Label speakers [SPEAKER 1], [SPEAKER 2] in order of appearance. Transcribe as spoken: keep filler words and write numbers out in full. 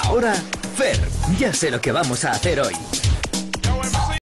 [SPEAKER 1] Ahora, Fer, ya sé lo que vamos a hacer hoy.